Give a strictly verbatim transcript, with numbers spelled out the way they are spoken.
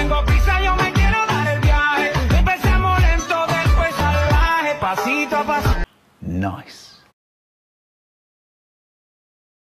tengo prisa, yo me quiero dar el viaje. Empecemos lento, después salvaje, pasito a pasito. Nice.